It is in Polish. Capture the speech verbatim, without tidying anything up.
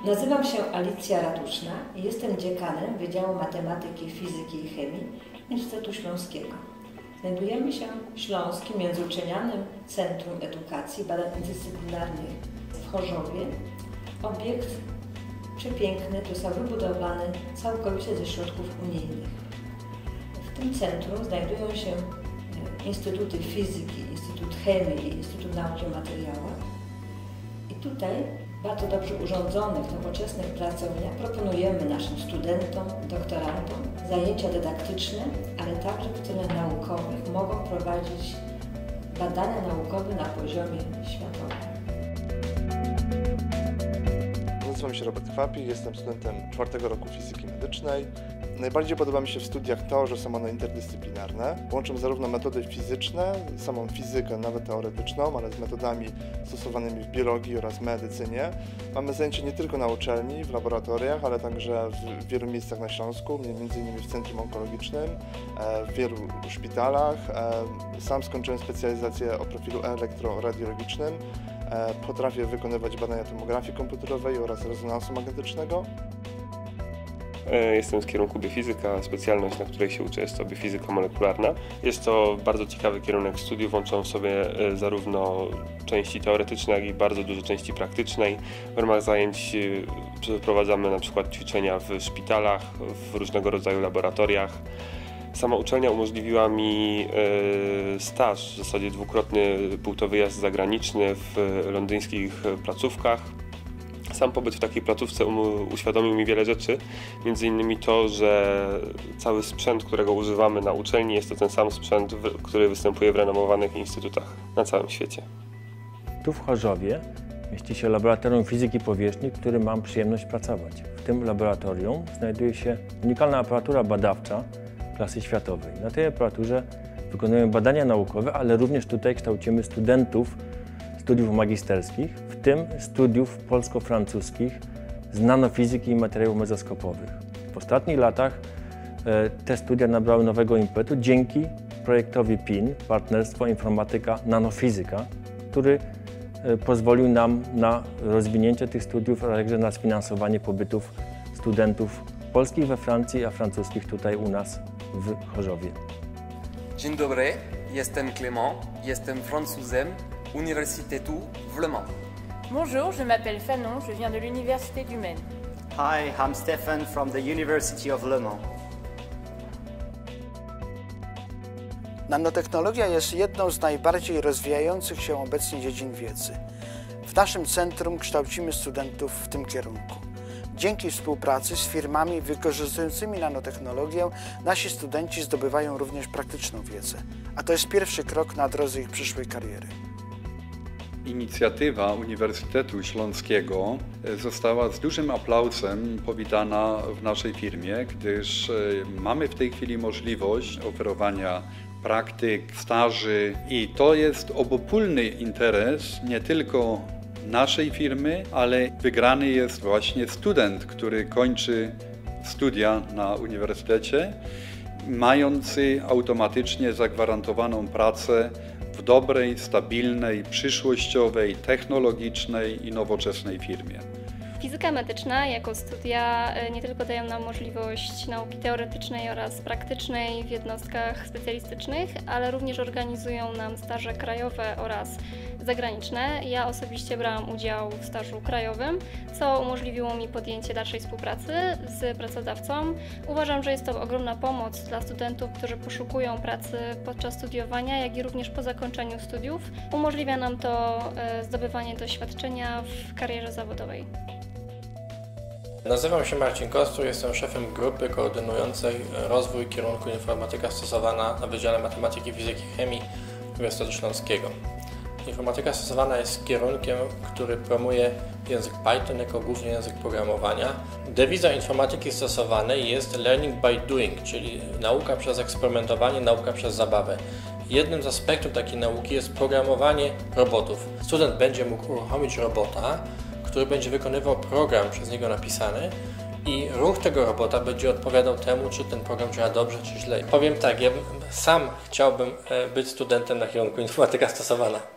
Nazywam się Alicja Ratuszna i jestem dziekanem Wydziału Matematyki, Fizyki i Chemii Uniwersytetu Śląskiego. Znajdujemy się w Śląskim Międzyuczelnianym Centrum Edukacji i Badań Dyscyplinarnych w Chorzowie. Obiekt przepiękny, został wybudowany całkowicie ze środków unijnych. W tym centrum znajdują się Instytuty Fizyki, Instytut Chemii i Instytut Nauki o Materiałach. I tutaj w bardzo dobrze urządzonych, nowoczesnych pracowniach proponujemy naszym studentom, doktorantom zajęcia dydaktyczne, ale także w celach naukowych mogą prowadzić badania naukowe na poziomie światowym. Nazywam się Robert Kwapi, jestem studentem czwartego roku fizyki medycznej. Najbardziej podoba mi się w studiach to, że są one interdyscyplinarne. Łączą zarówno metody fizyczne, samą fizykę, nawet teoretyczną, ale z metodami stosowanymi w biologii oraz medycynie. Mamy zajęcia nie tylko na uczelni, w laboratoriach, ale także w wielu miejscach na Śląsku, między innymi w Centrum Onkologicznym, w wielu szpitalach. Sam skończyłem specjalizację o profilu elektroradiologicznym. Potrafię wykonywać badania tomografii komputerowej oraz rezonansu magnetycznego. Jestem z kierunku biofizyka, specjalność, na której się uczę, jest to biofizyka molekularna. Jest to bardzo ciekawy kierunek studiów, łączą w sobie zarówno części teoretyczne, jak i bardzo dużo części praktycznej. W ramach zajęć przeprowadzamy na przykład ćwiczenia w szpitalach, w różnego rodzaju laboratoriach. Sama uczelnia umożliwiła mi staż, w zasadzie dwukrotny był to wyjazd zagraniczny w londyńskich placówkach. Sam pobyt w takiej placówce uświadomił mi wiele rzeczy, między innymi to, że cały sprzęt, którego używamy na uczelni, jest to ten sam sprzęt, który występuje w renomowanych instytutach na całym świecie. Tu w Chorzowie mieści się Laboratorium Fizyki Powierzchni, w którym mam przyjemność pracować. W tym laboratorium znajduje się unikalna aparatura badawcza klasy światowej. Na tej aparaturze wykonujemy badania naukowe, ale również tutaj kształcimy studentów studiów magisterskich, w tym studiów polsko-francuskich z nanofizyki i materiałów mezoskopowych. W ostatnich latach te studia nabrały nowego impetu dzięki projektowi P I N, Partnerstwo Informatyka Nanofizyka, który pozwolił nam na rozwinięcie tych studiów, a także na sfinansowanie pobytów studentów polskich we Francji, a francuskich tutaj u nas w Chorzowie. Dzień dobry, jestem Clément, jestem Francuzem Universitetu w Le Mans. Bonjour, je m'appelle Fanon, je viens de l'Université du Maine. Hi, I'm Stefan from the University of Le Mans. Nanotechnologia jest jedną z najbardziej rozwijających się obecnie dziedzin wiedzy. W naszym centrum kształcimy studentów w tym kierunku. Dzięki współpracy z firmami wykorzystującymi nanotechnologię nasi studenci zdobywają również praktyczną wiedzę, a to jest pierwszy krok na drodze ich przyszłej kariery. Inicjatywa Uniwersytetu Śląskiego została z dużym aplauzem powitana w naszej firmie, gdyż mamy w tej chwili możliwość oferowania praktyk, staży i to jest obopólny interes nie tylko naszej firmy, ale wygrany jest właśnie student, który kończy studia na uniwersytecie, mający automatycznie zagwarantowaną pracę w dobrej, stabilnej, przyszłościowej, technologicznej i nowoczesnej firmie. Fizyka medyczna jako studia nie tylko dają nam możliwość nauki teoretycznej oraz praktycznej w jednostkach specjalistycznych, ale również organizują nam staże krajowe oraz zagraniczne. Ja osobiście brałam udział w stażu krajowym, co umożliwiło mi podjęcie dalszej współpracy z pracodawcą. Uważam, że jest to ogromna pomoc dla studentów, którzy poszukują pracy podczas studiowania, jak i również po zakończeniu studiów. Umożliwia nam to zdobywanie doświadczenia w karierze zawodowej. Nazywam się Marcin Kostur, jestem szefem grupy koordynującej rozwój kierunku informatyka stosowana na Wydziale Matematyki, Fizyki i Chemii Uniwersytetu Śląskiego. Informatyka stosowana jest kierunkiem, który promuje język Python jako główny język programowania. Dewiza informatyki stosowanej jest learning by doing, czyli nauka przez eksperymentowanie, nauka przez zabawę. Jednym z aspektów takiej nauki jest programowanie robotów. Student będzie mógł uruchomić robota, który będzie wykonywał program przez niego napisany i ruch tego robota będzie odpowiadał temu, czy ten program działa dobrze, czy źle. Powiem tak, ja sam chciałbym być studentem na kierunku informatyka stosowana.